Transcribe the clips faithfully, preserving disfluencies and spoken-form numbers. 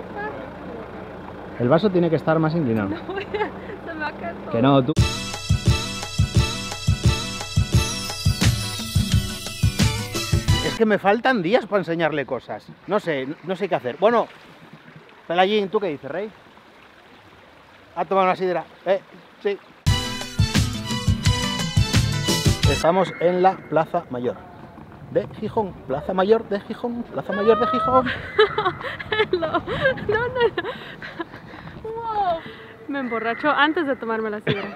El vaso tiene que estar más inclinado. No voy a... Se me va a caer todo. Que no, tú. Es que me faltan días para enseñarle cosas. No sé, no sé qué hacer. Bueno, Pelayín, ¿tú qué dices, Rey? ¿Ha tomado una sidra? Eh, sí. Estamos en la Plaza Mayor de Gijón. Plaza Mayor de Gijón. Plaza Mayor de Gijón. No, no, no. Wow. Me emborracho antes de tomarme la sidra.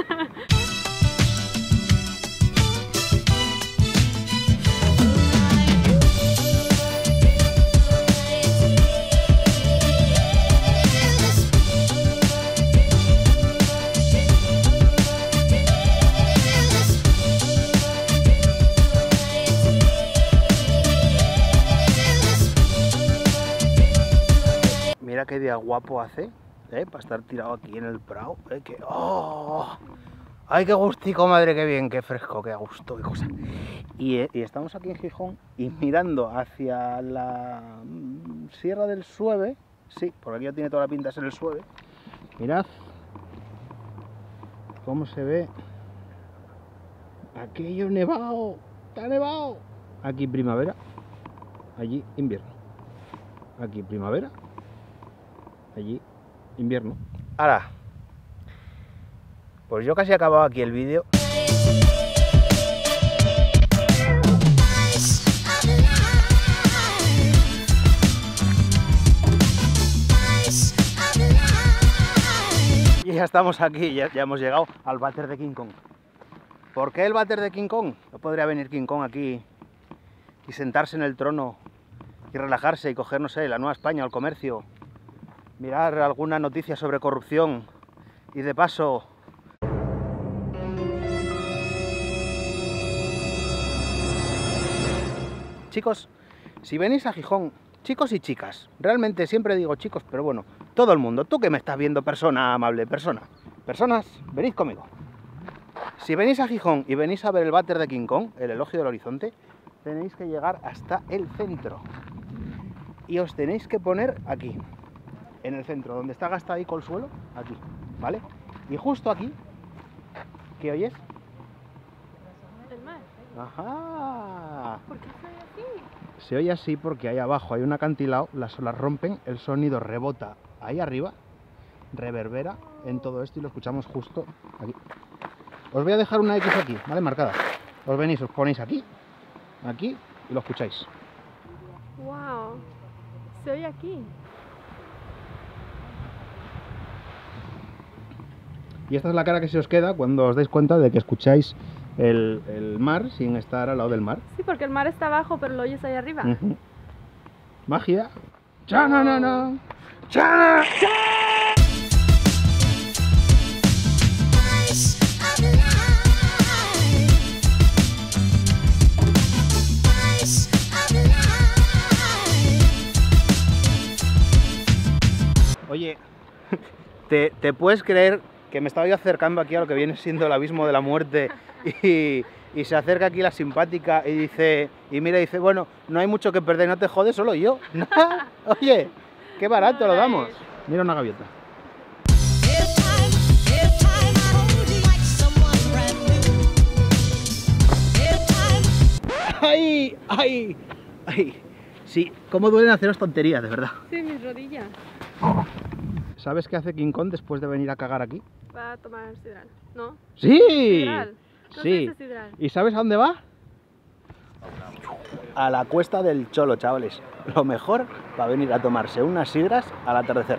Mira qué día guapo hace, ¿eh? Para estar tirado aquí en el prado, ¿eh? Que... ¡Oh! ¡Ay, qué gustico, madre! ¡Qué bien, qué fresco, qué a gusto, qué cosa! Y, eh, y estamos aquí en Gijón y mirando hacia la Sierra del Sueve, sí, porque aquí ya tiene toda la pinta de ser el Sueve. Mirad cómo se ve aquello nevado, está nevado. Aquí primavera, allí invierno. Aquí primavera, allí invierno. Ahora, pues yo casi he acabado aquí el vídeo. Y ya estamos aquí, ya, ya hemos llegado al váter de King Kong. ¿Por qué el váter de King Kong? ¿No podría venir King Kong aquí y sentarse en el trono y relajarse y coger, no sé, la Nueva España o el comercio? Mirar alguna noticia sobre corrupción y de paso... Chicos, si venís a Gijón, chicos y chicas, realmente siempre digo chicos, pero bueno, todo el mundo, tú que me estás viendo, persona amable, persona, personas, venid conmigo. Si venís a Gijón y venís a ver el váter de King Kong, el elogio del horizonte, tenéis que llegar hasta el centro y os tenéis que poner aquí, en el centro, donde está gastadico el suelo, aquí, ¿vale? Y justo aquí, ¿qué oyes? El mar. Ajá. ¿Por qué soy así? Se oye así porque ahí abajo hay un acantilado, las olas rompen, el sonido rebota ahí arriba, reverbera en todo esto y lo escuchamos justo aquí. Os voy a dejar una X aquí, ¿vale? Marcada. Os venís, os ponéis aquí, aquí y lo escucháis. Wow. Se oye aquí. Y esta es la cara que se os queda cuando os dais cuenta de que escucháis el, el mar sin estar al lado del mar. Sí, porque el mar está abajo, pero lo oyes ahí arriba. Uh-huh. Magia. ¡Cha-na-na-na! ¡Cha! ¡Cha! Oye, ¿te, ¿te puedes creer que me estaba yo acercando aquí a lo que viene siendo el abismo de la muerte y, y se acerca aquí la simpática y dice, y mira y dice, bueno, no hay mucho que perder, no te jodes, solo yo? Oye, qué barato lo damos. Mira una gaviota. ¡Ay! ¡Ay! ¡Ay! Sí, cómo duelen haceros tonterías, de verdad. Sí, mis rodillas. ¿Sabes qué hace King Kong después de venir a cagar aquí? Va a tomar sidral, ¿no? ¡Sí! Sidral. No Sí. sé si sidral. ¿Y sabes a dónde va? A la Cuesta del Cholo, chavales. Lo mejor va a venir a tomarse unas sidras al atardecer.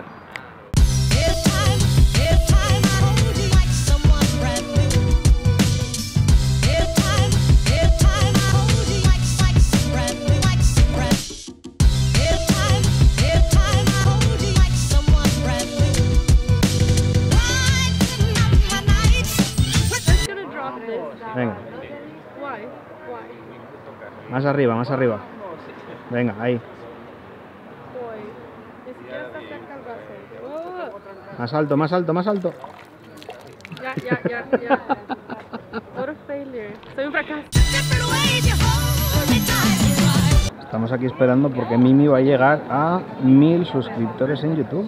Venga. Why? Why? Más arriba, más arriba. Venga, ahí. Boy. Ni siquiera está cerca el vaso. Oh. Más alto, más alto, más alto. Ya, ya, ya, ya. What a failure. Soy un fracaso. Estamos aquí esperando porque Mimi va a llegar a mil suscriptores en YouTube.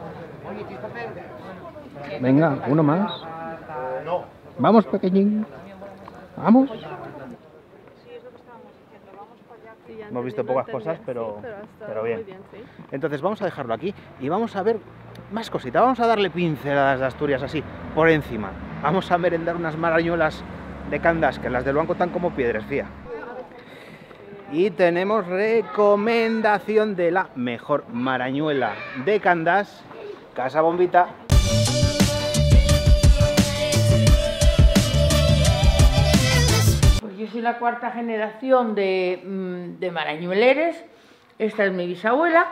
Venga, uno más. Vamos, pequeñín. Vamos. Hemos visto pocas cosas, pero, sí, pero, pero bien. Muy bien sí. Entonces vamos a dejarlo aquí y vamos a ver más cositas. Vamos a darle pinceladas de Asturias así, por encima. Vamos a merendar unas marañuelas de Candás, que las del banco están como piedras, fía. Y tenemos recomendación de la mejor marañuela de Candás, Casa Bombita. Pues yo soy la cuarta generación de, de marañueleres. Esta es mi bisabuela,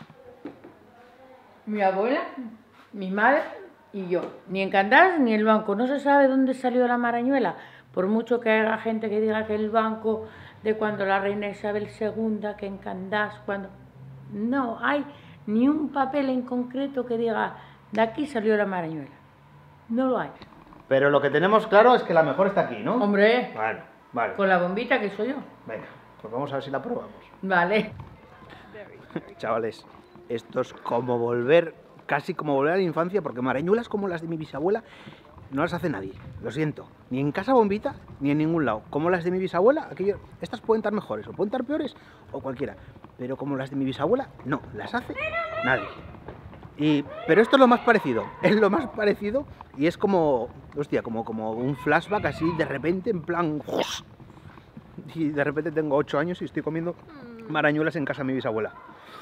mi abuela, mi madre y yo. Ni en Candás ni en el banco. No se sabe dónde salió la marañuela. Por mucho que haya gente que diga que el banco de cuando la reina Isabel segunda, que en Candás, cuando... No hay ni un papel en concreto que diga de aquí salió la marañuela. No lo hay. Pero lo que tenemos claro es que la mejor está aquí, ¿no? Hombre, Bueno, vale. con la bombita que soy yo. Venga, pues vamos a ver si la probamos. Vale. Chavales, esto es como volver, casi como volver a la infancia, porque marañuelas como las de mi bisabuela no las hace nadie, lo siento. Ni en Casa Bombita, ni en ningún lado. Como las de mi bisabuela, aquello, estas pueden estar mejores, o pueden estar peores, o cualquiera. Pero como las de mi bisabuela, no, las hace nadie. Y, pero esto es lo más parecido, es lo más parecido y es como, hostia, como, como un flashback así de repente, en plan... Y de repente tengo ocho años y estoy comiendo marañuelas en casa de mi bisabuela.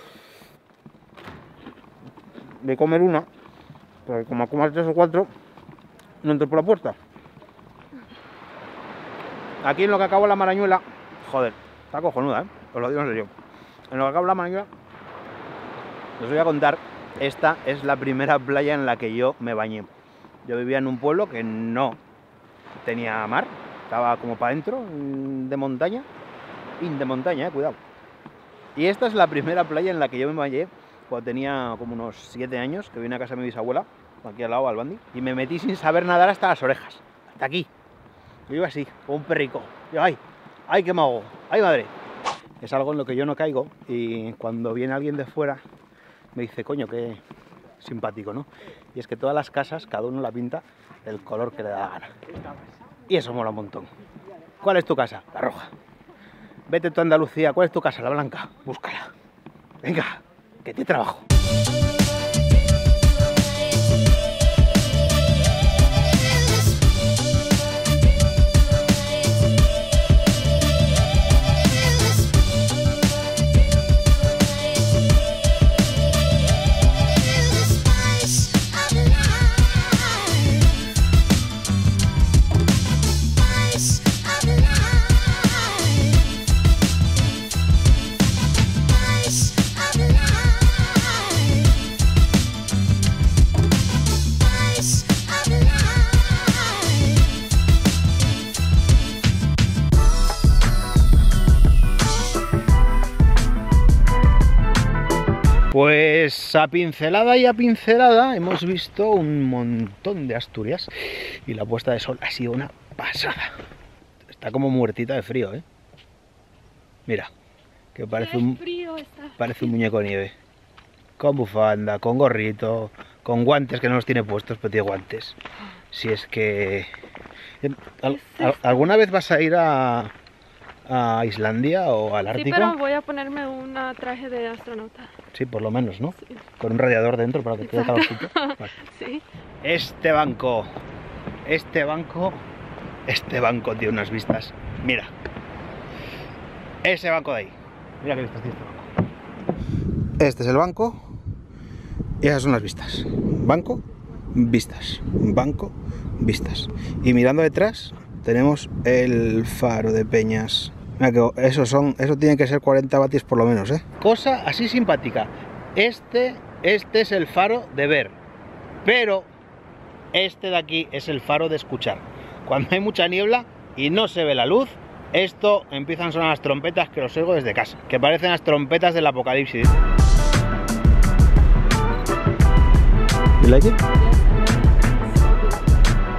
Voy a comer una, porque como comas tres o cuatro, no entro por la puerta. Aquí en lo que acabo la marañuela, joder, está cojonuda, ¿eh? Os lo digo en serio. En lo que acabo la marañuela, os voy a contar, esta es la primera playa en la que yo me bañé. Yo vivía en un pueblo que no tenía mar, estaba como para adentro, de montaña, in de montaña, eh, cuidado. Y esta es la primera playa en la que yo me bañé cuando tenía como unos siete años, que vine a casa de mi bisabuela, aquí al lado, al Bandi, y me metí sin saber nadar hasta las orejas, hasta aquí. Yo iba así, como un perrico. Yo, ay, ay, que me ahogo, ay, madre. Es algo en lo que yo no caigo y cuando viene alguien de fuera me dice, coño, qué simpático, ¿no? Y es que todas las casas, cada uno la pinta del color que le da la gana. Y eso mola un montón. ¿Cuál es tu casa? La roja. Vete tú a Andalucía, ¿cuál es tu casa? La blanca. Búscala. Venga, que te trabajo. Pues a pincelada y a pincelada hemos visto un montón de Asturias y la puesta de sol ha sido una pasada. Está como muertita de frío, ¿eh? Mira, que parece un, parece un muñeco de nieve. Con bufanda, con gorrito, con guantes que no los tiene puestos, pero tiene guantes. Si es que... ¿Al, al, ¿Alguna vez vas a ir a, a Islandia o al Ártico? Sí, pero voy a ponerme un traje de astronauta. Sí, por lo menos, ¿no? Sí. Con un radiador dentro para que te dé calorcito. Vale. Sí. Este banco, este banco, este banco tiene unas vistas. Mira, ese banco de ahí. Mira qué vistas tiene este banco. Este es el banco y esas son las vistas. Banco, vistas. Banco, vistas. Y mirando detrás tenemos el faro de Peñas. Mira que eso son, eso tiene que ser cuarenta vatios por lo menos, ¿eh? Cosa así simpática. Este, este es el faro de ver, pero este de aquí es el faro de escuchar. Cuando hay mucha niebla y no se ve la luz, esto empiezan a sonar las trompetas que los oigo desde casa, que parecen las trompetas del apocalipsis. You like it?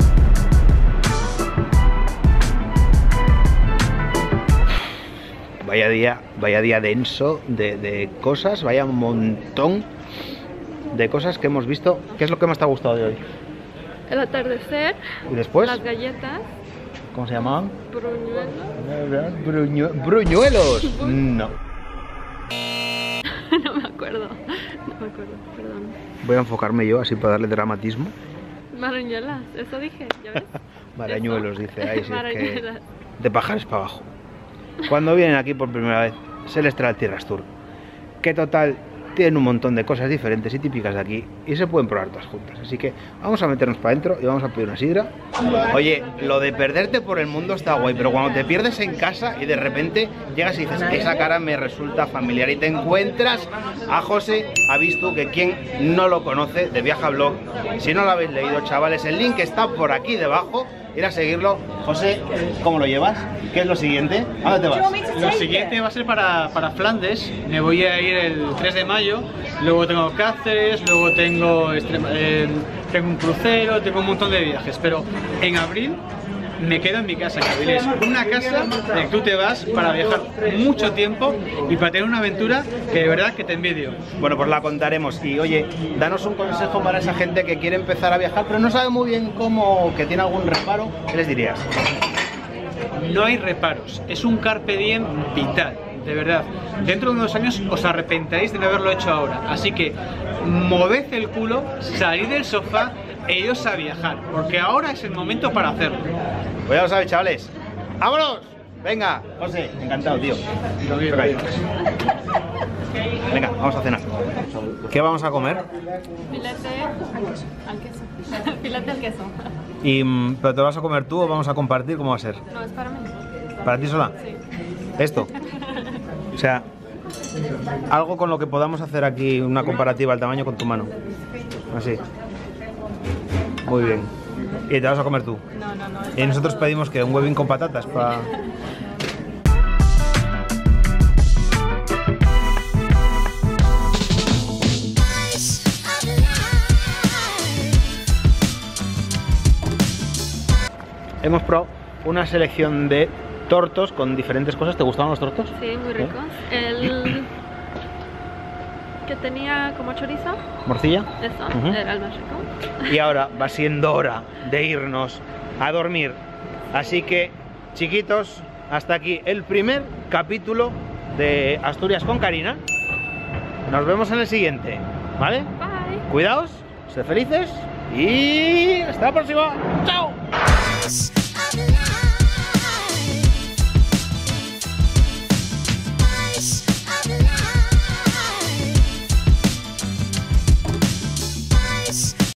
Vaya Vaya día, vaya día denso de, de cosas, vaya un montón de cosas que hemos visto. ¿Qué es lo que más te ha gustado de hoy? El atardecer. ¿Y después? Las galletas. ¿Cómo se llamaban? Bruñuelos. Bruñu ¿Bruñuelos? No. No me acuerdo. No me acuerdo, perdón. Voy a enfocarme yo así para darle dramatismo. Marañuelas, eso dije, ¿ya ves? Marañuelos, dice. Ahí sí, es que Marañuelas. de pajares para abajo. Cuando vienen aquí por primera vez, se les trae el Tierras Tour. Que total, tienen un montón de cosas diferentes y típicas de aquí y se pueden probar todas juntas. Así que vamos a meternos para adentro y vamos a pedir una sidra. Oye, lo de perderte por el mundo está guay, pero cuando te pierdes en casa y de repente llegas y dices, esa cara me resulta familiar, y te encuentras a José, ha visto que quien no lo conoce de Viaja Blog, si no lo habéis leído, chavales, el link está por aquí debajo. Ir a seguirlo. José, ¿cómo lo llevas? ¿Qué es lo siguiente? ¿A dónde te vas? Lo siguiente va a ser para, para Flandes. Me voy a ir el tres de mayo. Luego tengo Cáceres, luego tengo, Extrema, eh, tengo un crucero, tengo un montón de viajes. Pero en abril me quedo en mi casa, en Avilés. Una casa en la que tú te vas para viajar mucho tiempo y para tener una aventura que de verdad que te envidio. Bueno, pues la contaremos. Y oye, danos un consejo para esa gente que quiere empezar a viajar pero no sabe muy bien cómo, que tiene algún reparo. ¿Qué les dirías? No hay reparos, es un carpe diem vital, de verdad. Dentro de unos años os arrepentiréis de no haberlo hecho ahora. Así que moved el culo, salid del sofá e iros a viajar, porque ahora es el momento para hacerlo. Pues ya lo sabéis, chavales. ¡Vámonos! Venga, José, encantado, tío. Venga, vamos a cenar. ¿Qué vamos a comer? Filete al queso. Filete al queso. Y, ¿pero te lo vas a comer tú o vamos a compartir? ¿Cómo va a ser? No, es para mí. ¿Para ti sola? Sí. ¿Esto? O sea, algo con lo que podamos hacer aquí una comparativa al tamaño con tu mano. Así. Muy bien. ¿Y te vas a comer tú? No, no, no. Y nosotros pedimos que un huevín con patatas para... Hemos probado una selección de tortos con diferentes cosas. ¿Te gustaban los tortos? Sí, muy ricos. El que tenía como chorizo. ¿Morcilla? Eso, Uh-huh. era el más rico. Y ahora va siendo hora de irnos a dormir. Así que, chiquitos, hasta aquí el primer capítulo de Asturias con Karina. Nos vemos en el siguiente, ¿vale? Bye. Cuidaos, sed felices y hasta la próxima. ¡Chao!